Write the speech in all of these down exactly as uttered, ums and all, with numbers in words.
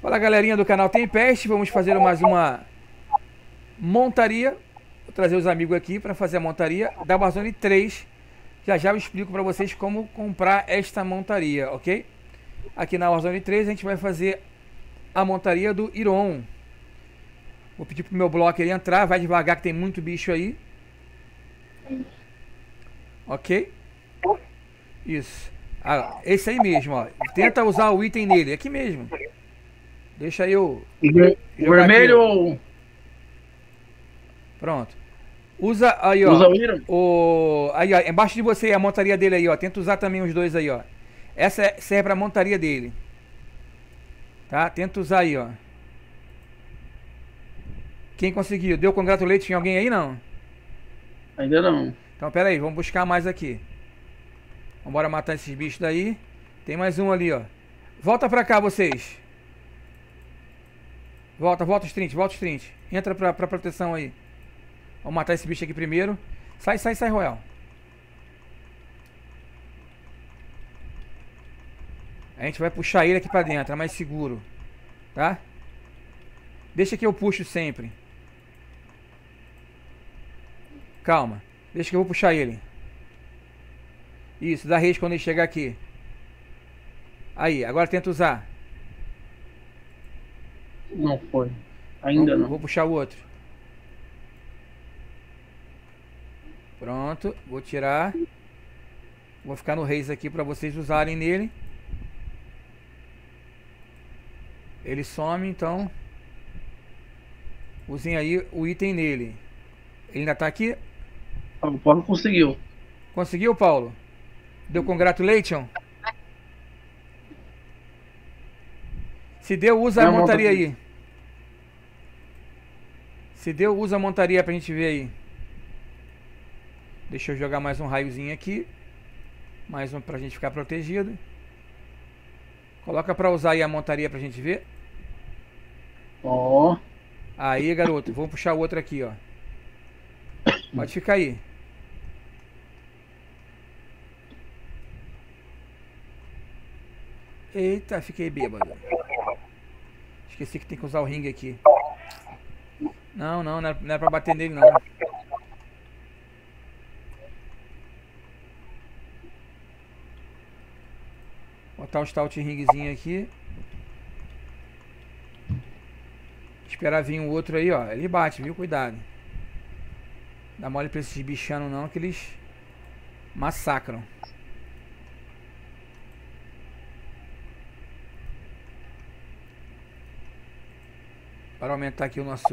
Fala, galerinha do canal Tempest, vamos fazer mais uma montaria. Vou trazer os amigos aqui para fazer a montaria da Warzone três. Já já eu explico para vocês como comprar esta montaria, ok? Aqui na Warzone três a gente vai fazer a montaria do Iron. Vou pedir pro meu bloco ele entrar, vai devagar que tem muito bicho aí. Ok? Isso. Ah, esse aí mesmo, ó. Tenta usar o item nele, aqui mesmo. Deixa eu... O vermelho ou... Pronto. Usa aí, ó. Usa o Iron? O... Aí, ó. Embaixo de você, a montaria dele aí, ó. Tenta usar também os dois aí, ó. Essa serve pra montaria dele. Tá? Tenta usar aí, ó. Quem conseguiu? Deu congratulate em alguém aí, não? Ainda não. Então, pera aí. Vamos buscar mais aqui. Vambora matar esses bichos daí. Tem mais um ali, ó. Volta pra cá, vocês. Volta, volta os trinta, volta os trinta. Entra pra, pra proteção aí. Vamos matar esse bicho aqui primeiro. Sai, sai, sai, Royal. A gente vai puxar ele aqui pra dentro, é mais seguro. Tá? Deixa que eu puxo sempre. Calma. Deixa que eu vou puxar ele. Isso, dá rage quando ele chegar aqui. Aí, agora tenta usar. Não foi. Ainda vou, não. Vou puxar o outro. Pronto, vou tirar. Vou ficar no Reis aqui pra vocês usarem nele. Ele some, então. Usem aí o item nele. Ele ainda tá aqui? O Paulo conseguiu. Conseguiu, Paulo? Deu congratulation? Se deu, usa a montaria aí. Se deu, usa a montaria pra gente ver aí. Deixa eu jogar mais um raiozinho aqui. Mais um pra gente ficar protegido. Coloca pra usar aí a montaria pra gente ver. Ó. Oh. Aí, garoto. Vamos puxar o outro aqui, ó. Pode ficar aí. Eita, fiquei bêbado. Esqueci que tem que usar o ringue aqui. Não, não, não é, não é pra bater nele, não. Botar o stout ringzinho aqui. Esperar vir o outro aí, ó. Ele bate, viu? Cuidado. Dá mole pra esses bichanos não, que eles massacram. Para aumentar aqui o nosso...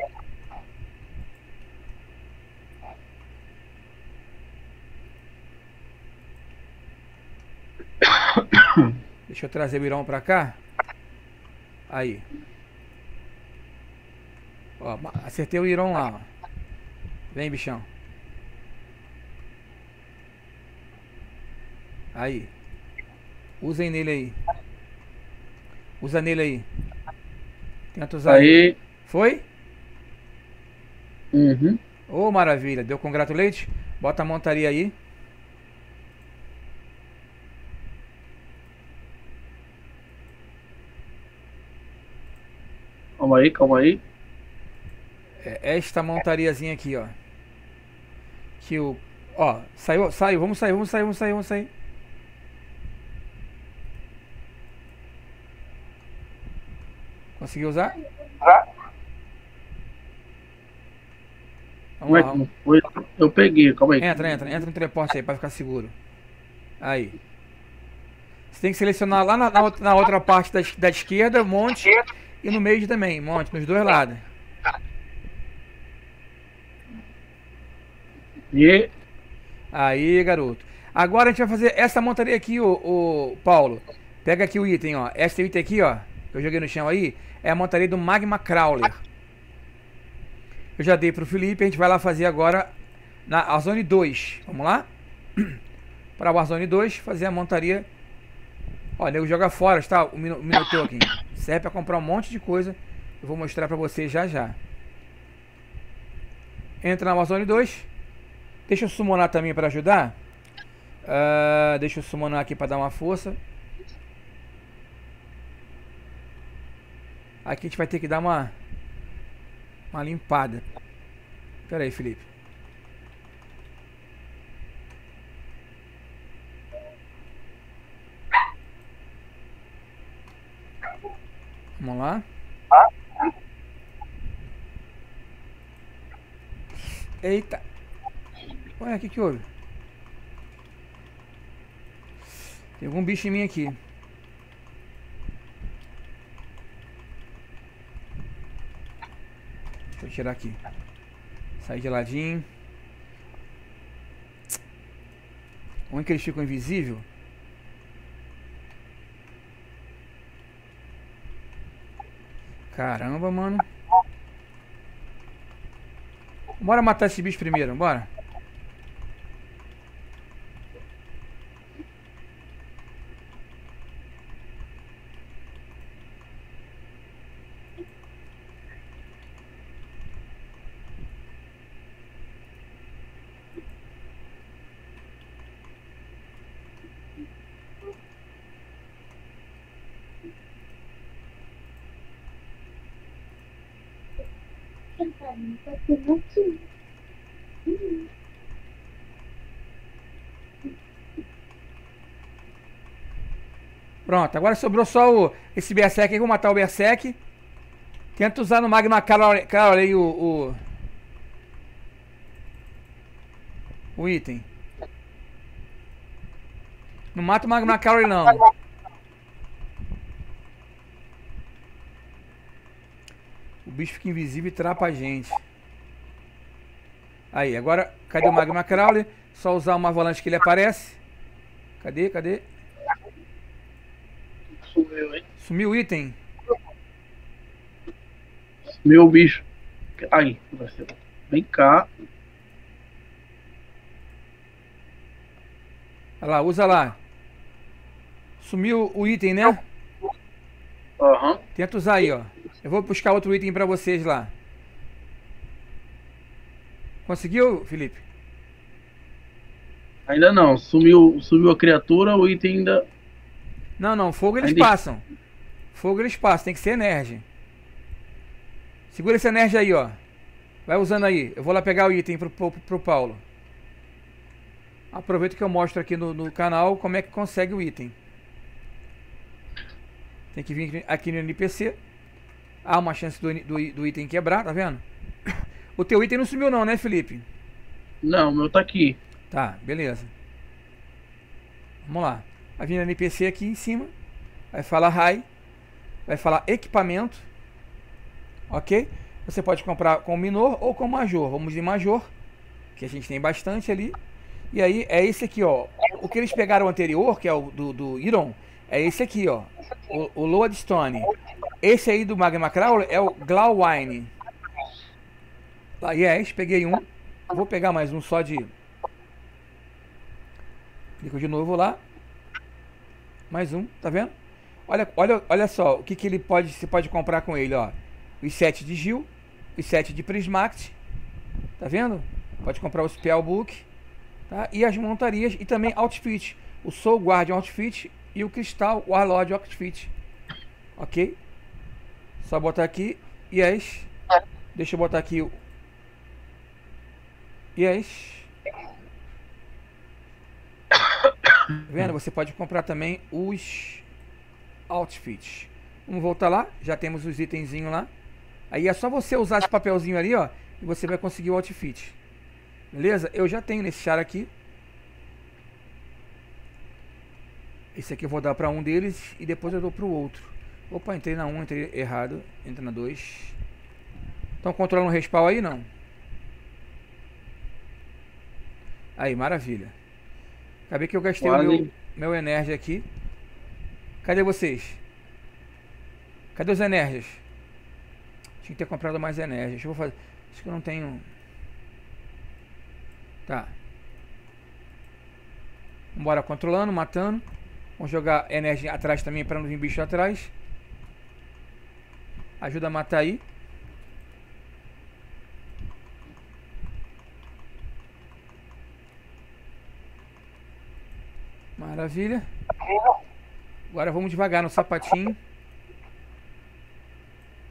Deixa eu trazer o Irão pra cá. Aí. Ó, acertei o Irão lá, ó. Vem, bichão. Aí. Usem nele aí. Usa nele aí. Tenta usar aí. Ele. Foi? Uhum. Ô, oh, maravilha. Deu congratulate? Bota a montaria aí. Calma aí, calma aí. É esta montariazinha aqui, ó. Que o... Ó, saiu, saiu. Vamos sair, vamos sair, vamos sair, vamos sair. Conseguiu usar? Vamos lá. Foi? Eu peguei, calma aí. Entra, entra, entra no teleporte aí pra ficar seguro. Aí. Você tem que selecionar lá na, na, outra, na outra parte da, da esquerda, monte, e no meio também, monte, nos dois lados. E... Aí, garoto. Agora a gente vai fazer essa montaria aqui, o, o Paulo. Pega aqui o item, ó. Esse item aqui, ó. Que eu joguei no chão aí. É a montaria do Magma Crawler. Eu já dei pro Felipe. A gente vai lá fazer agora na Warzone dois. Vamos lá? Para a Warzone dois, fazer a montaria. Ó, nego joga fora, tá? O Minotaur aqui. Serve pra comprar um monte de coisa. Eu vou mostrar pra vocês já já. Entra na Warzone dois. Deixa eu summonar também para ajudar. Uh, deixa eu summonar aqui para dar uma força. Aqui a gente vai ter que dar uma, uma limpada. Pera aí, Felipe. Vamos lá. Eita. Ué, o que que houve? Tem algum bicho em mim aqui. Deixa eu tirar aqui. Sair de ladinho. Onde que eles ficam invisíveis? Caramba, mano. Bora matar esse bicho primeiro, bora. Pronto, agora sobrou só o, esse Berserk aí. Vou matar o Berserk. Tenta usar no Magma Crawler o, o, o item. Não mata o Magma Crawler não. O bicho fica invisível e trapa a gente. Aí, agora, cadê o Magma Crawler? Só usar uma avalanche que ele aparece. Cadê, cadê? Sumiu, hein? Sumiu o item. Meu bicho. Aí, vai ser. Vem cá. Olha lá, usa lá. Sumiu o item, né? Aham. Uhum. Tenta usar aí, ó. Eu vou buscar outro item pra vocês lá. Conseguiu, Felipe? Ainda não. Sumiu, sumiu a criatura, o item ainda... Não, não. Fogo eles ainda... passam. Fogo eles passam. Tem que ser energia. Segura essa energia aí, ó. Vai usando aí. Eu vou lá pegar o item pro, pro, pro Paulo. Aproveito que eu mostro aqui no, no canal como é que consegue o item. Tem que vir aqui no N P C. Há uma chance do, do, do item quebrar, tá vendo? O teu item não sumiu não, né, Felipe? Não, o meu tá aqui. Tá, beleza. Vamos lá. Vai vir no N P C aqui em cima. Vai falar Hi. Vai falar equipamento. Ok? Você pode comprar com Minor ou com Major. Vamos de Major, que a gente tem bastante ali. E aí é esse aqui, ó. O que eles pegaram anterior, que é o do, do Iron, é esse aqui, ó. O, o Lodestone. Esse aí do Magma Crawler é o Glowwine. Lá, yes, peguei um. Vou pegar mais um só de... Clico de novo lá. Mais um, tá vendo? Olha, olha, olha só o que, que ele pode, você pode comprar com ele, ó. Os sete de Gil, os sete de Prismact. Tá vendo? Pode comprar o Spellbook. Tá? E as montarias e também outfit. O Soul Guardian outfit e o Crystal Warlord outfit. Ok? Só botar aqui. Yes. Deixa eu botar aqui o... Yes. Tá vendo? Você pode comprar também os outfits. Vamos voltar lá. Já temos os itenzinhos lá. Aí é só você usar esse papelzinho ali, ó. E você vai conseguir o outfit. Beleza? Eu já tenho nesse char aqui. Esse aqui eu vou dar pra um deles e depois eu dou pro outro. Opa, entrei na um, entrei errado. Entra na dois. Estão controlando o respawn aí, não? Aí, maravilha. Acabei que eu gastei o meu, meu energia aqui. Cadê vocês? Cadê os energias? Tinha que ter comprado mais energia. Deixa eu fazer. Acho que eu não tenho. Tá. Vambora controlando, matando. Vamos jogar energia atrás também para não vir bicho atrás. Ajuda a matar aí. Maravilha. Agora vamos devagar no sapatinho.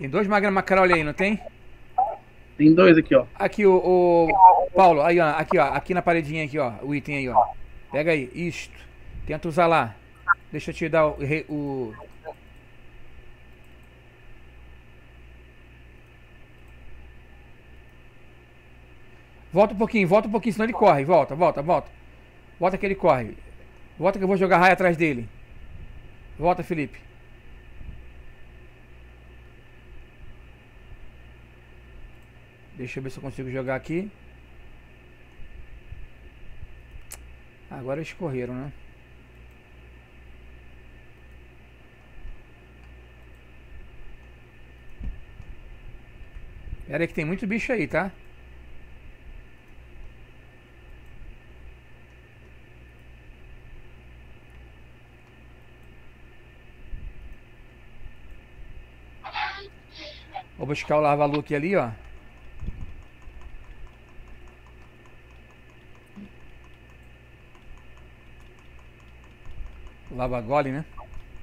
Tem dois Magma Macraule aí, não tem? Tem dois aqui, ó. Aqui, o, o Paulo, aí, ó, aqui, ó, aqui na paredinha aqui, ó, o item aí, ó. Pega aí, isto. Tenta usar lá. Deixa eu te dar o, o... Volta um pouquinho, volta um pouquinho, senão ele corre. Volta, volta, volta. Volta que ele corre. Volta que eu vou jogar raio atrás dele. Volta, Felipe. Deixa eu ver se eu consigo jogar aqui. Agora eles correram, né? Pera aí que tem muito bicho aí, tá? Vou buscar o lava-luke ali, ó. Lava-gole, né?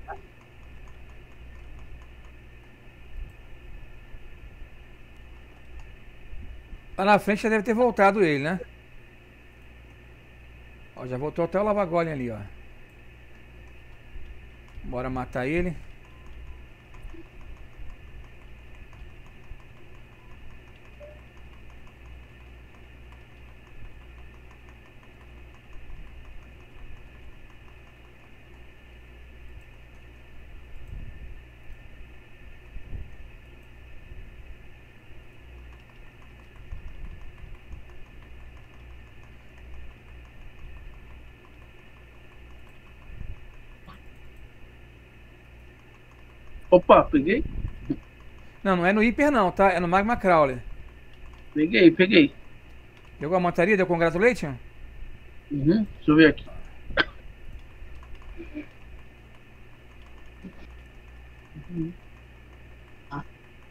Lá na frente já deve ter voltado ele, né? Ó, já voltou até o lava-gole ali, ó. Bora matar ele. Opa, peguei? Não, não é no hiper não, tá? É no Magma Crawler. Peguei, peguei. Deu a montaria? Deu congratulation? Uhum, deixa eu ver aqui. Uhum. Ah.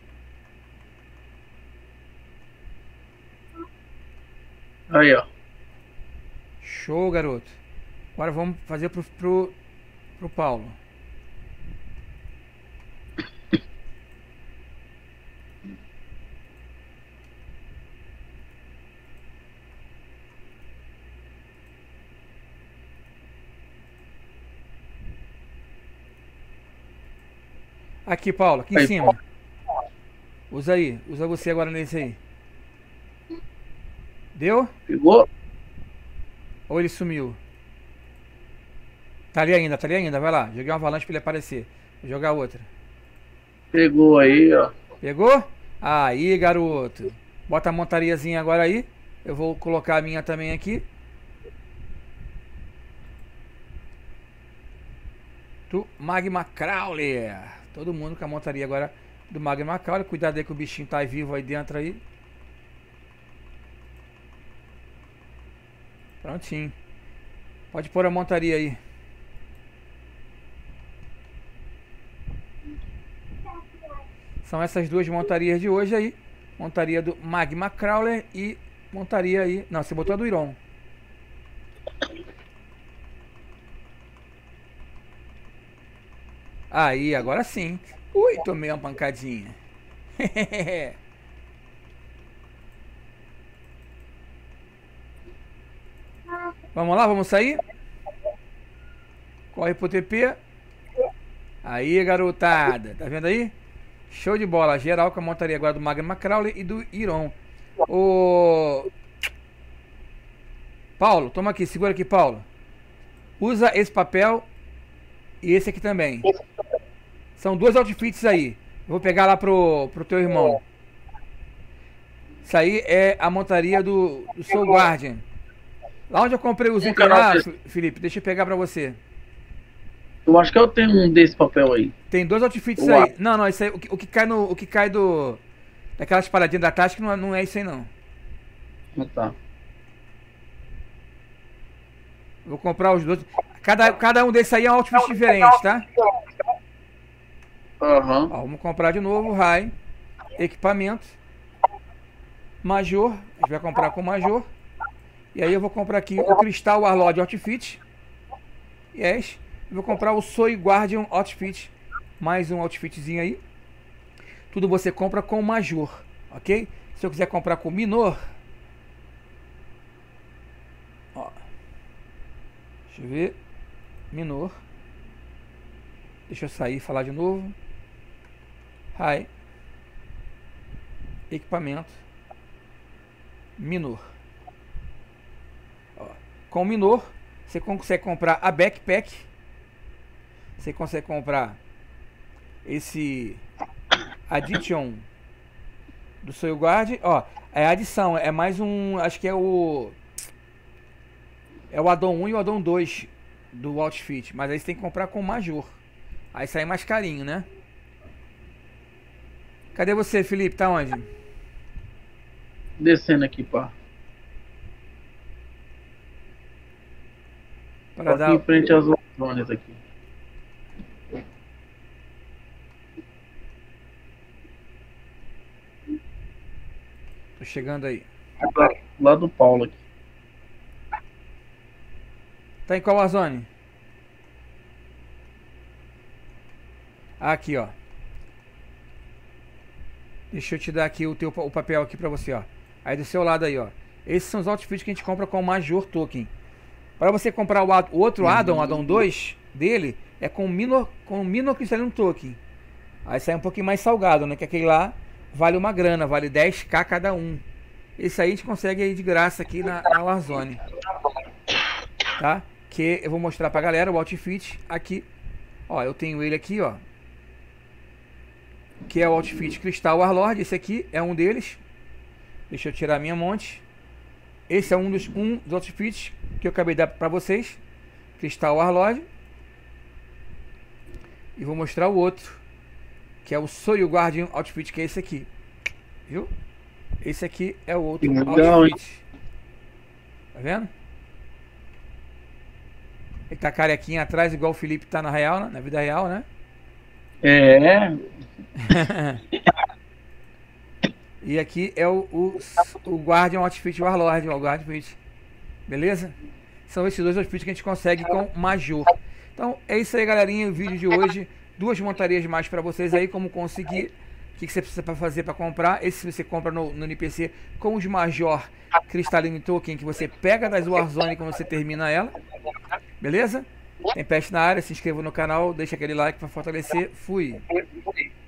Aí, ó. Show, garoto. Agora vamos fazer pro, pro, pro Paulo. Aqui, Paulo, aqui em Aí, cima. Paulo. Usa aí, usa você agora nesse aí. Deu? Pegou? Ou ele sumiu? Tá ali ainda, tá ali ainda, vai lá. Joguei uma avalanche pra ele aparecer. Vou jogar outra. Pegou aí, ó. Pegou? Aí, garoto. Bota a montariazinha agora aí. Eu vou colocar a minha também aqui. Do Magma Crawler. Todo mundo com a montaria agora do Magma Crawler. Cuidado aí que o bichinho tá vivo aí dentro aí. Prontinho. Pode pôr a montaria aí. São essas duas montarias de hoje aí. Montaria do Magma Crawler e montaria aí... Não, você botou a do Iron. Aí, agora sim. Ui, tomei uma pancadinha. Vamos lá, vamos sair? Corre pro T P. Aí, garotada. Tá vendo aí? Show de bola. Geral com a montaria agora do Magma Crawler e do Iron. Ô... Paulo, toma aqui. Segura aqui, Paulo. Usa esse papel e esse aqui também. São dois outfits aí. Eu vou pegar lá pro, pro teu irmão. Isso aí é a montaria do, do Soul Guardian. Lá onde eu comprei os itens lá, Felipe, deixa eu pegar pra você. Eu acho que eu tenho um desse papel aí. Tem dois outfits Uau. aí. Não, não, isso aí, o que, o que cai no, o que cai do daquelas paradinhas da tática não, é- não é isso aí não. Ah, tá. Vou comprar os dois. Cada, cada um desses aí é um outfit diferente, tá? Aham. Ó, vamos comprar de novo, Rai, equipamento, Major, a gente vai comprar com Major. E aí eu vou comprar aqui o Cristal Warlord Outfit. Yes. Eu vou comprar o Soul Guardian Outfit. Mais um outfitzinho aí. tudo você compra com Major, ok? Se eu quiser comprar com Minor, ó, deixa eu ver, Minor, deixa eu sair e falar de novo. Hi, equipamento, Minor. Ó, com Minor, você consegue comprar a backpack, você consegue comprar esse Addition do Soil Guard, ó, é adição, é mais um, acho que é o é o addon um e o addon dois do Outfit, mas aí você tem que comprar com Major, aí sai mais carinho, né? Cadê você, Felipe? Tá onde? Descendo aqui, pá. Para Aqui dar em frente às zonas aqui. Tô chegando aí. Lá, lá do Paulo aqui. Tá em qual zone? Aqui, ó. Deixa eu te dar aqui o teu o papel aqui pra você, ó. Aí do seu lado aí, ó. Esses são os outfits que a gente compra com o Major Token. Para você comprar o, o outro addon, addon dois dele, é com Minor, com Minor Crystalline Token. Aí sai um pouquinho mais salgado, né? Que aquele lá vale uma grana, vale dez k cada um. Esse aí a gente consegue aí de graça aqui na, na Warzone. Tá? Que eu vou mostrar pra galera o outfit aqui. Ó, eu tenho ele aqui, ó. Que é o outfit Cristal Warlord. Esse aqui é um deles. Deixa eu tirar a minha monte. Esse é um dos, um dos outfits que eu acabei de dar pra vocês. Cristal Warlord. E vou mostrar o outro, que é o Soil Guardian Outfit, que é esse aqui. Viu? Esse aqui é o outro legal, outfit. Hein? Tá vendo? Ele tá carequinha atrás, igual o Felipe tá na real, né? Na vida real, né? É. E aqui é o, o, o Guardian Outfit Warlord, o Guardian Outfit. Beleza? São esses dois outfits que a gente consegue com Major. Então é isso aí, galerinha, o vídeo de hoje. Duas montarias mais para vocês aí, como conseguir. O que, que você precisa para fazer para comprar. Esse você compra no, no N P C com os Major Crystalline Token, que você pega das Warzone quando você termina ela. Beleza? Tem peste na área, se inscreva no canal, deixa aquele like para fortalecer. Fui!